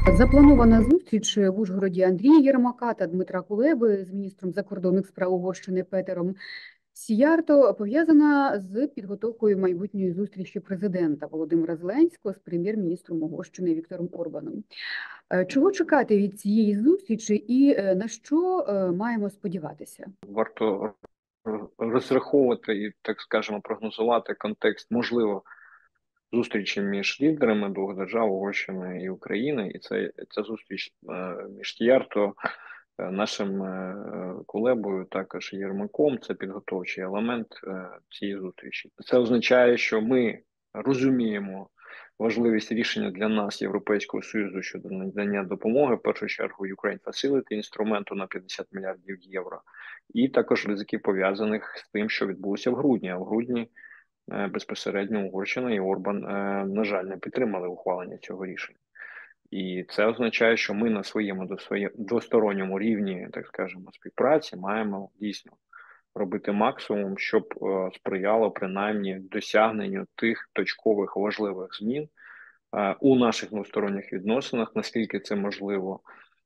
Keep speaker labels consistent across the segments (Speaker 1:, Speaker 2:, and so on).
Speaker 1: Запланована зустріч в Ужгороді Андрія Єрмака та Дмитра Кулеби з міністром закордонних справ Угорщини Петером Сіярто пов'язана з підготовкою майбутньої зустрічі президента Володимира Зеленського з прем'єр-міністром Угорщини Віктором Орбаном. Чого чекати від цієї зустрічі і на що маємо сподіватися?
Speaker 2: Варто розраховувати і, так скажемо, прогнозувати контекст, можливо, зустрічі між лідерами двох держав Угорщини і України, і ця зустріч між Тіярто, нашим Кулебою, також Єрмаком, це підготовчий елемент цієї зустрічі. Це означає, що ми розуміємо важливість рішення для нас, Європейського Союзу, щодо надання допомоги, в першу чергу Ukraine Facility, інструменту на 50 мільярдів євро, і також ризиків, пов'язаних з тим, що відбулося в грудні. А в грудні безпосередньо Угорщина і Орбан, на жаль, не підтримали ухвалення цього рішення. І це означає, що ми на своєму двосторонньому рівні, так скажемо, співпраці маємо дійсно робити максимум, щоб сприяло принаймні досягненню тих точкових важливих змін у наших двосторонніх відносинах, наскільки це можливо,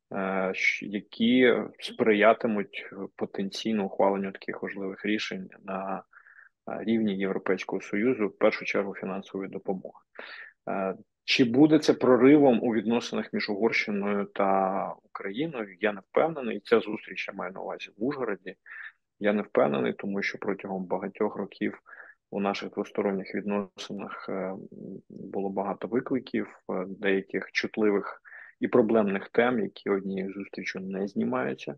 Speaker 2: які сприятимуть потенційно ухваленню таких важливих рішень на рівні Європейського Союзу, в першу чергу фінансової допомоги. Чи буде це проривом у відносинах між Угорщиною та Україною? Я не впевнений. Ця зустріч, я маю на увазі в Ужгороді. Я не впевнений, тому що протягом багатьох років у наших двосторонніх відносинах було багато викликів, деяких чутливих і проблемних тем, які однією зустрічю не знімаються.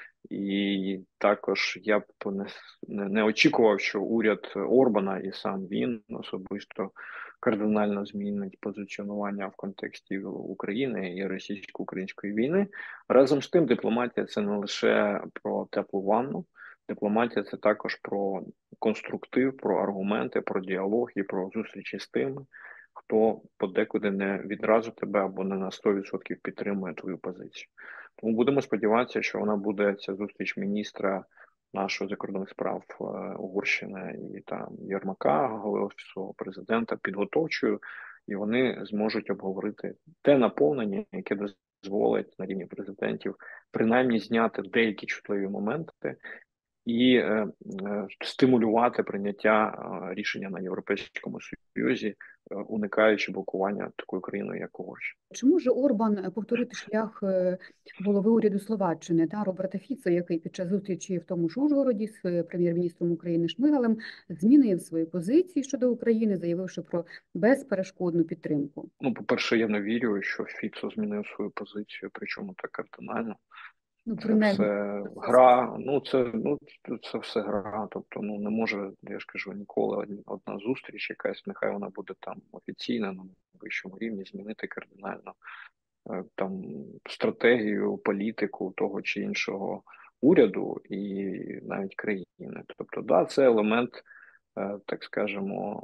Speaker 2: І також я б не очікував, що уряд Орбана і сам він особисто кардинально змінить позиціонування в контексті України і російсько-української війни. Разом з тим, дипломатія це не лише про теплу ванну, дипломатія це також про конструктив, про аргументи, про діалог і про зустрічі з тими, хто подекуди не відразу тебе або не на 100% підтримує твою позицію. Тому будемо сподіватися, що вона буде, ця зустріч міністра нашого закордонних справ Угорщини і там Єрмака, голови офісу президента, підготовчою, і вони зможуть обговорити те наповнення, яке дозволить на рівні президентів принаймні зняти деякі чутливі моменти і стимулювати прийняття рішення на Європейському Союзі, уникаючи блокування такою країною, як Угорщина.
Speaker 1: Чи може Орбан повторити шлях голови уряду Словаччини та Роберта Фіцо, який під час зустрічі в тому ж Ужгороді з прем'єр-міністром України Шмигалем змінив свої позиції щодо України, заявивши про безперешкодну підтримку?
Speaker 2: Ну, по-перше, я не вірю, що Фіцо змінив свою позицію, причому так кардинально.
Speaker 1: Ну,
Speaker 2: Це
Speaker 1: принаймні,
Speaker 2: все гра, це все гра. Тобто, не може, я ж кажу, ніколи одна зустріч, якась, нехай вона буде там офіційна на вищому рівні, змінити кардинально там стратегію, політику того чи іншого уряду і навіть країни. Тобто, да, це елемент, так скажемо,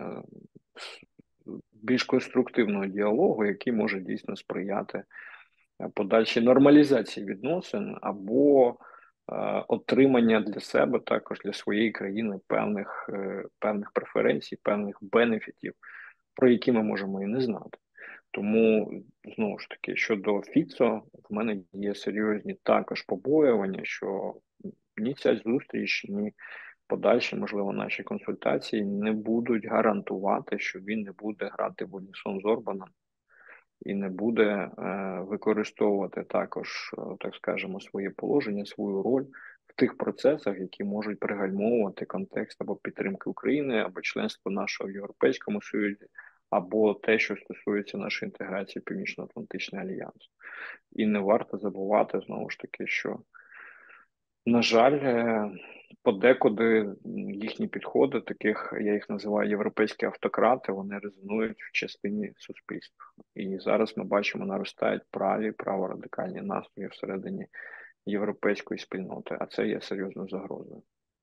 Speaker 2: більш конструктивного діалогу, який може дійсно сприяти подальшій нормалізації відносин або отримання для себе, також для своєї країни певних преференцій, певних бенефітів, про які ми можемо і не знати. Тому, знову ж таки, щодо Фіцо, в мене є серйозні також побоювання, що ні ця зустріч, ні подальші, можливо, наші консультації не будуть гарантувати, що він не буде грати в унісон з Орбаном і не буде використовувати також, так скажемо, своє положення, свою роль в тих процесах, які можуть пригальмовувати контекст або підтримки України, або членство нашого в Європейському Союзі, або те, що стосується нашої інтеграції в Північно-Атлантичний альянс. І не варто забувати, знову ж таки, що, на жаль, подекуди їхні підходи, таких, я їх називаю європейські автократи, вони резонують в частині суспільства. І зараз ми бачимо, наростають праворадикальні настрої всередині європейської спільноти, а це є серйозною загрозою.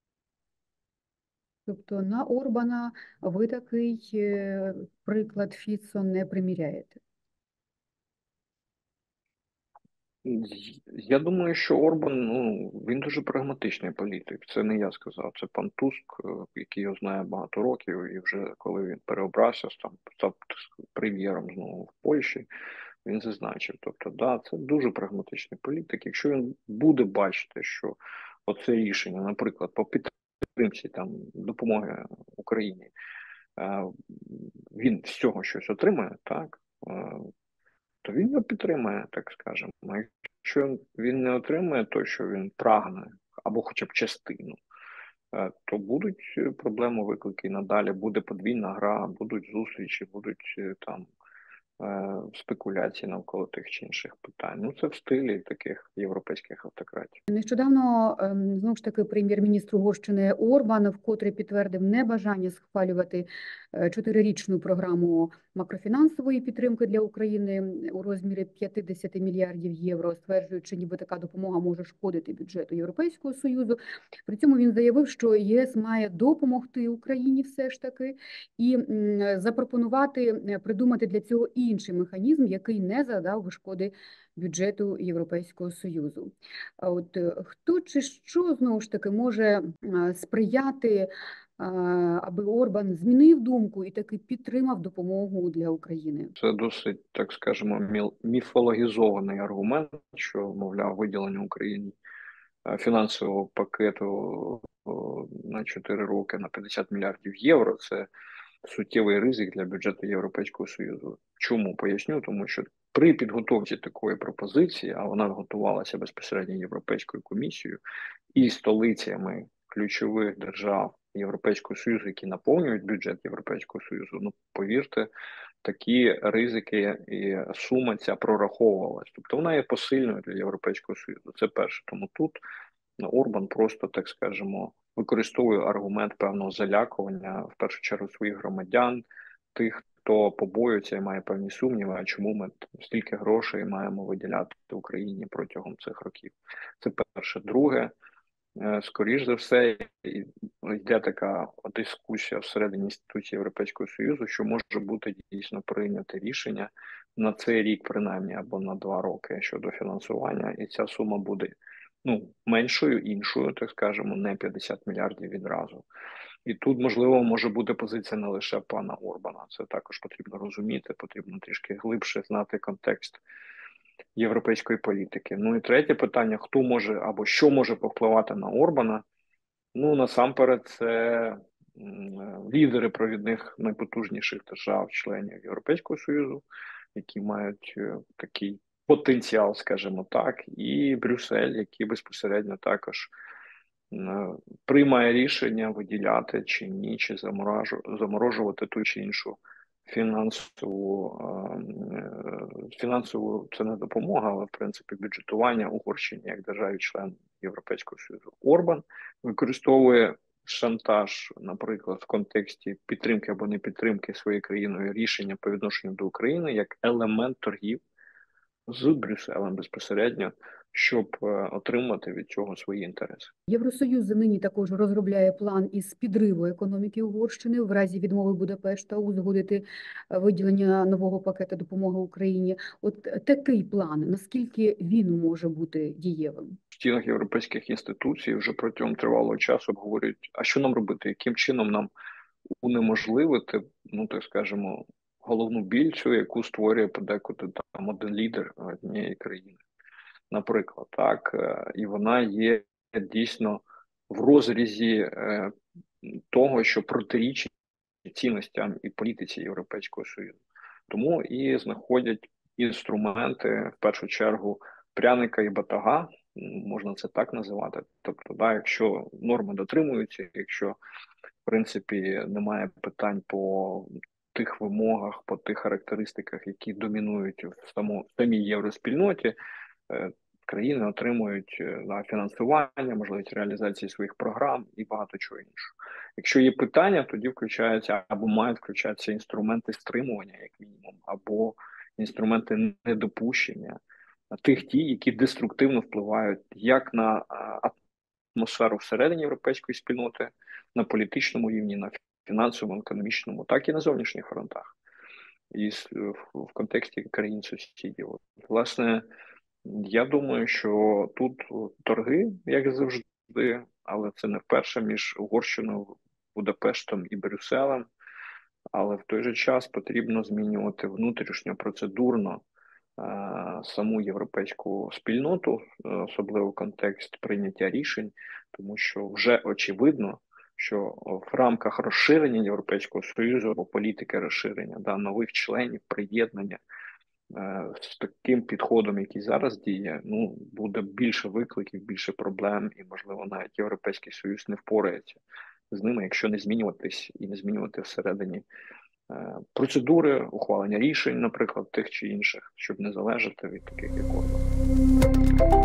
Speaker 1: Тобто на Орбана ви такий приклад Фіцо не приміряєте?
Speaker 2: Я думаю, що Орбан, він дуже прагматичний політик. Це не я сказав, це пан Туск, який його знає багато років, і вже коли він переобрався, став прем'єром знову в Польщі, він зазначив. Тобто, да, це дуже прагматичний політик. Якщо він буде бачити, що оце рішення, наприклад, по підтримці там допомоги Україні, він з цього щось отримає, так, то він його підтримає, так скажемо. А якщо він не отримає то, що він прагне, або хоча б частину, то будуть проблеми, виклики і надалі, буде подвійна гра, будуть зустрічі, будуть там спекуляції навколо тих чи інших питань. Ну, це в стилі таких європейських автократів.
Speaker 1: Нещодавно, знову ж таки, прем'єр-міністр Угорщини Орбан вкотре підтвердив небажання схвалювати 4-річну програму макрофінансової підтримки для України у розмірі 50 мільярдів євро, стверджуючи, ніби така допомога може шкодити бюджету Європейського Союзу. При цьому він заявив, що ЄС має допомогти Україні все ж таки і запропонувати, придумати для цього інший механізм, який не завдав би шкоди бюджету Європейського Союзу. А от хто чи що, знову ж таки, може сприяти, аби Орбан змінив думку і таки підтримав допомогу для України?
Speaker 2: Це досить, так скажемо, міфологізований аргумент, що, мовляв, виділення Україні фінансового пакету на 4 роки на 50 мільярдів євро – це суттєвий ризик для бюджету Європейського Союзу. Чому? Поясню, тому що при підготовці такої пропозиції, а вона готувалася безпосередньо Європейською комісією і столицями ключових держав Європейського Союзу, які наповнюють бюджет Європейського Союзу, ну, повірте, такі ризики і сума ця прораховувалась. Тобто вона є посильною для Європейського Союзу. Це перше. Тому тут Орбан просто, так скажемо, використовує аргумент певного залякування, в першу чергу, своїх громадян, тих, хто побоюється і має певні сумніви, а чому ми стільки грошей маємо виділяти Україні протягом цих років. Це перше. Друге, скоріш за все, йде така дискусія всередині інституції Європейського Союзу, що може бути дійсно прийняте рішення на цей рік, принаймні, або на 2 роки щодо фінансування, і ця сума буде меншою, іншою, так скажемо, не 50 мільярдів відразу. І тут, можливо, може бути позиція не лише пана Орбана. Це також потрібно розуміти, потрібно трішки глибше знати контекст європейської політики. Ну і третє питання: хто може або що може повпливати на Орбана? Ну, насамперед, це лідери провідних найпотужніших держав-членів Європейського Союзу, які мають такий потенціал, скажімо так, і Брюссель, який безпосередньо також приймає рішення виділяти чи ні, чи заморожувати ту чи іншу фінансову це не допомога, але в принципі бюджетування Угорщині як державі-член Європейського Союзу. Орбан використовує шантаж, наприклад, в контексті підтримки або не підтримки своєю країною рішення по відношенню до України як елемент торгів з Брюсселем безпосередньо, щоб отримати від цього свої інтереси.
Speaker 1: Євросоюз нині також розробляє план із підриву економіки Угорщини в разі відмови Будапешта узгодити виділення нового пакету допомоги Україні. От такий план, наскільки він може бути дієвим?
Speaker 2: В стінах європейських інституцій вже протягом тривалого часу обговорюють, а що нам робити, яким чином нам унеможливити, так скажемо, головну біль цю, яку створює подекуди там один лідер однієї країни. Наприклад, так, і вона є дійсно в розрізі того, що протирічить цінностям і політиці Європейського Союзу. Тому і знаходять інструменти, в першу чергу, пряника і батога, можна це так називати. Тобто, якщо норми дотримуються, якщо, в принципі, немає питань по тих вимогах, по тих характеристиках, які домінують в самій євроспільноті, країни отримують фінансування, можливість реалізації своїх програм і багато чого іншого. Якщо є питання, тоді включаються або мають включатися інструменти стримування, як мінімум, або інструменти недопущення тих дій, які деструктивно впливають як на атмосферу всередині європейської спільноти, на політичному рівні, на фінансовому, економічному, так і на зовнішніх фронтах, і в контексті країн-сусідів. Власне, я думаю, що тут торги, як завжди, але це не вперше між Угорщиною, Будапештом і Брюсселем. Але в той же час потрібно змінювати внутрішньо процедурно саму європейську спільноту, особливо контекст прийняття рішень, тому що вже очевидно, що в рамках розширення Європейського Союзу або політики розширення нових членів, приєднання з таким підходом, який зараз діє, буде більше викликів, більше проблем, і, можливо, навіть Європейський Союз не впорається з ними, якщо не змінюватись і не змінювати всередині процедури ухвалення рішень, наприклад, тих чи інших, щоб не залежати від таких як Орбан.